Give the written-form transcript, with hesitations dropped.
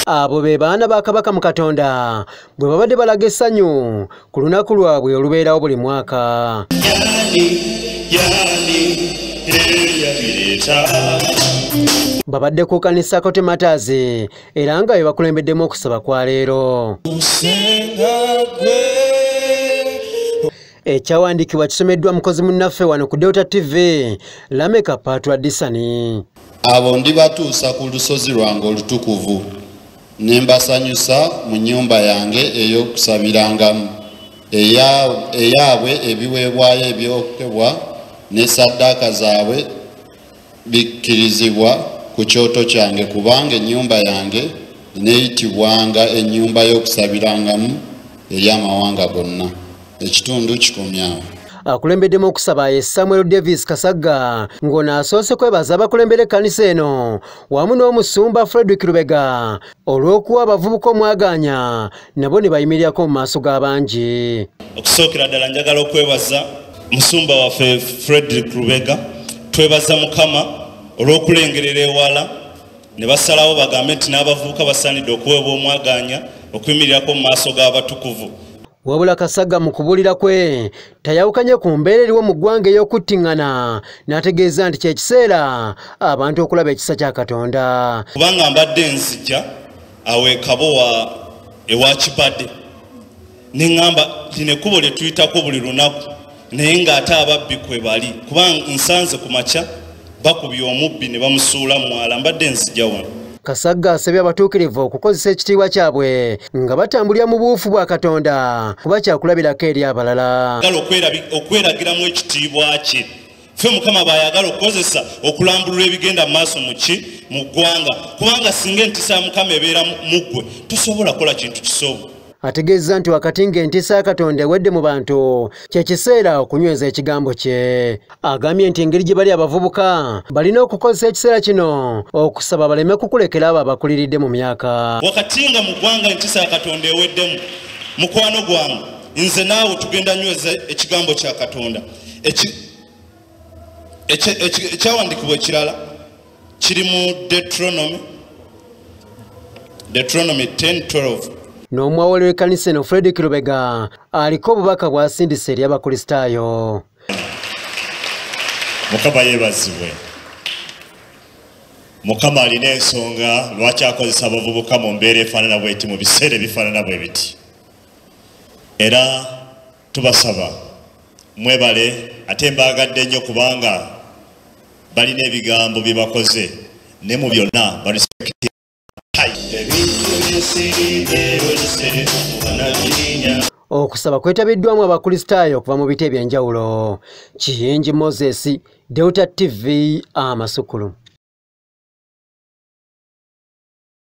abo be baana ba Kabaka mu Katonda bwe babadde balaga essanyu ku lunaku lwabwe olubeerawo buli mwaka. Babadde ku kanisa Katwe Martyrs era nga bakulembeddemu okusaba kwa leero. Ekyawandiikibwa kisomeddwa mukozi munnaffe wano ku Delta TV Lameka Patwadisani. Abo ndibatuusa ku lusozi lwange olutukuvu ne mbasanyusa mu nnyumba yange ey'okusabirangamu eyaabwe ebiweebwayo ebyokebwa ne ssaddaaka zaabwe bikkirizibwa ku kyoto kyange kubanga ennyumba yange neeyitibwanga ennyumba y'okusabirangamu eri amawanga gonna. Ekitundu kikomyawo. Akulembeddemu okusaba ye Samuel Davis Kasagga ng'ono asoose kwebaza abakulembera ekkanisa eno wamu n'omusumba Frederick Lubega olw'okuwa abavubuka omwaganya nabo ne bayimirirako mu maaso g'abangi. Okusookera ddala njagala okwebaza musumba waffe Frederick Lubega, twebaza Mukama olw'okulengerera ewala ne basalawo bagambe nti n'abavubuka basaanidde okuweebwa omwaganya okuyimirirako mu maaso g'abatukuvu. Wabula Kasagga mu kubuulira kwe tayawukanye ku mbeera eriwo mu ggwanga ey'okuttiŋŋana n'ategeeza nti kye kiseera abantu okulaba ekisa kya Katonda. Kubanga mbadde nzija awo Kabowa ewa Kibadde ne ŋŋamba lino ekkubo lye tuyitako buli lunaku naye ng'ate ababbi kwe bali kubanga nsanze ku makya bakubye omubbi ne bamusuula mwala. Mbadde nzija wano. Kasagga asabye abatuukirivu okukozesa ekitiibwa kyabwe nga batambulira mu buufu bwa Katonda kuba kyakulabirako eri abalala. Okweragiramu ekitiibwa kye ffe Mukama b'ayagala okukozesa okulambulula ebigenda mu maaso mu ggwanga kubanga singa entisa ya Mukama ebeera mu ggwe tosobola kukola kintu kisobo. Ategeeza nti wakati ng'entisa ya Katonda ewedde mu bantu kye kiseera okunyweza ekigambo kye. Agambye nti engeri gye bali abavubuka balina okukozesa ekiseera kino okusaba baleme kukulekera abo abakuliridde mu myaka. Wakati nga mu ggwanga entisa ya Katonda eweddemu, mukwano gwange nze naawe tugenda nyweza ekigambo kya Katonda. Ekyawandiikibwa ekirala kiri mu Deuteronomy 10:12. N'omwawole w'ekkanisa eno Frederick Lubega aliko obubaka bw'asindise eri abakristaayo. Mukama yeebazibwe. Mukama alina ensonga lwaki akozesa abavubuka mu mbeera efaanana bw'eti mu biseera ebifaanana bwe biti. Era tubasaba mwebale ate mbaagadde nnyo kubanga balina ebigambo bye bakoze ne mu byonna balispekiti. Okusaba kwetabiddwamu abakristaayo okuva mu biti eby'enjawulo. Kiyingi Moses, Delta TV Amasukulu.